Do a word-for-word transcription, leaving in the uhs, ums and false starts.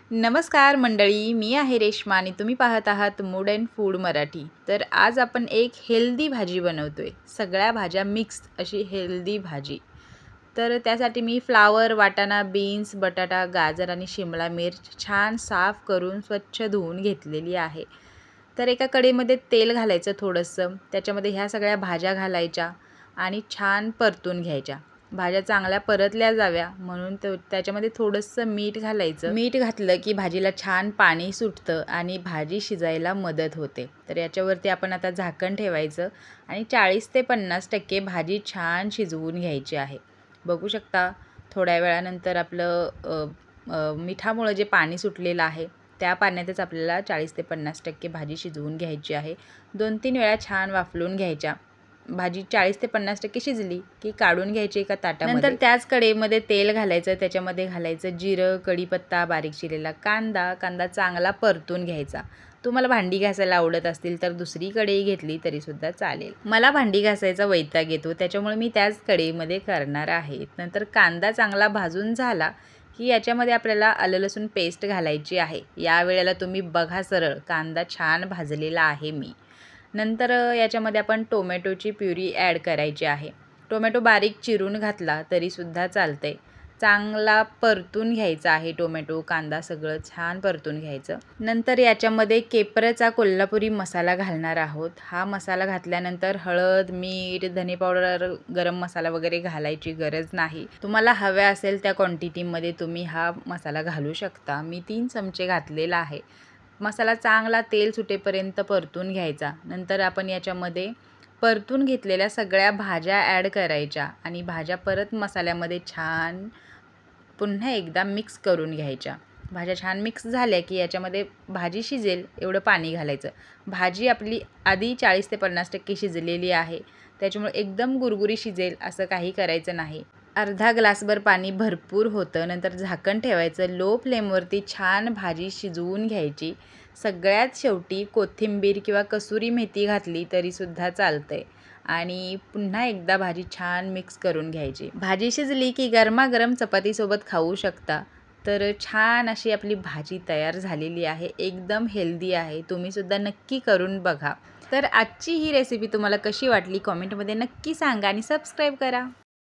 नमस्कार मंडळी, मी आहे रेश्मा आणि तुम्ही पाहत आहात मूड अँड फूड मराठी। तर आज आपण एक हेल्दी भाजी बनवतोय, सगळ्या भाज्या मिक्स अशी हेल्दी भाजी। तर त्यासाठी मी फ्लावर, वाटाणा, बीन्स, बटाटा, गाजर आणि शिमला मिर्च छान साफ करून स्वच्छ धुवून घेतलेली आहे। तर एका कढईमध्ये तेल घालायचं थोडंसं, त्याच्यामध्ये ह्या सगळ्या भाज्या घालायच्या आणि छान परतून घ्यायच्या। भाज्या चांगल्या परतल्या जाव्या म्हणून त्याच्यामध्ये थोडंसं मीठ घालायचं। मीठ घातलं की भाजीला छान पाणी सुटतं आणि भाजी शिजायला मदत होते। तर याच्यावरती आपण आता झाकण ठेवायचं आणि चाळीस ते पन्नास टक्के भाजी छान शिजवून घ्यायची आहे। बघू शकता थोड्या वेळानंतर आपलं मिठामुळे जे पाणी सुटलेलं आहे त्या पाण्यातच आपल्याला चाळीस ते पन्नास टक्के भाजी शिजवून घ्यायची आहे। दोन तीन वेळा छान वाफलून घ्यायच्या। भाजी चाळीस ते पन्नास टक्के शिजली की काढून घ्यायची एका ताटामध्ये। नंतर त्याच कढईमध्ये तेल घालायचं, त्याच्यामध्ये घालायचं जिरं, कढीपत्ता, बारीक चिरलेला कांदा कांदा चांगला परतून घ्यायचा। तुम्हाला भांडी घासायला आवडत असतील तर दुसरी कढई घेतली तरी सुद्धा चालेल। मला भांडी घासायचा वैताग येतो त्याच्यामुळे मी त्याच कढईमध्ये करणार आहे। नंतर कांदा चांगला भाजून झाला की याच्यामध्ये आपल्याला आलं लसूण पेस्ट घालायची आहे। या वेळेला तुम्ही बघा सरळ कांदा छान भाजलेला आहे मी। नंतर याच्यामध्ये आपण टोमॅटोची प्युरी ॲड करायची आहे। टोमॅटो बारीक चिरून घातला तरीसुद्धा चालतंय। चांगला परतून घ्यायचा आहे टोमॅटो, कांदा सगळं छान परतून घ्यायचं। नंतर याच्यामध्ये केपरचा कोल्हापुरी मसाला घालणार आहोत। हा मसाला घातल्यानंतर हळद, मीठ, धने पावडर, गरम मसाला वगैरे घालायची गरज नाही। तुम्हाला हव्या असेल त्या क्वांटिटीमध्ये तुम्ही हा मसाला घालू शकता। मी तीन चमचे घातलेला आहे। मसाला चांगला तेल सुटेपर्यंत परतून घ्यायचा। नंतर आपण याच्यामध्ये परतून घेतलेल्या सगळ्या भाज्या ॲड करायच्या आणि भाज्या परत मसाल्यामध्ये छान पुन्हा एकदा मिक्स करून घ्यायच्या। भाज्या छान मिक्स झाल्या की याच्यामध्ये भाजी शिजेल एवढं पाणी घालायचं। भाजी आपली आधी चाळीस ते पन्नास टक्के शिजलेली आहे, त्याच्यामुळे एकदम गुरगुरी शिजेल असं काही करायचं नाही। अर्धा ग्लासभर पाणी भरपूर होतं। नंतर झाकण ठेवायचं, लो फ्लेमवरती छान भाजी शिजवून घ्यायची। सगळ्यात शेवटी कोथिंबीर किंवा कसुरी मेथी घातली तरीसुद्धा चालतंय आणि पुन्हा एकदा भाजी छान मिक्स करून घ्यायची। भाजी शिजली की गरमागरम चपातीसोबत खाऊ शकता। तर छान अशी आपली भाजी तयार झालेली आहे, एकदम हेल्दी आहे। तुम्हीसुद्धा नक्की करून बघा। तर आजची ही रेसिपी तुम्हाला कशी वाटली कॉमेंटमध्ये नक्की सांगा आणि सबस्क्राईब करा।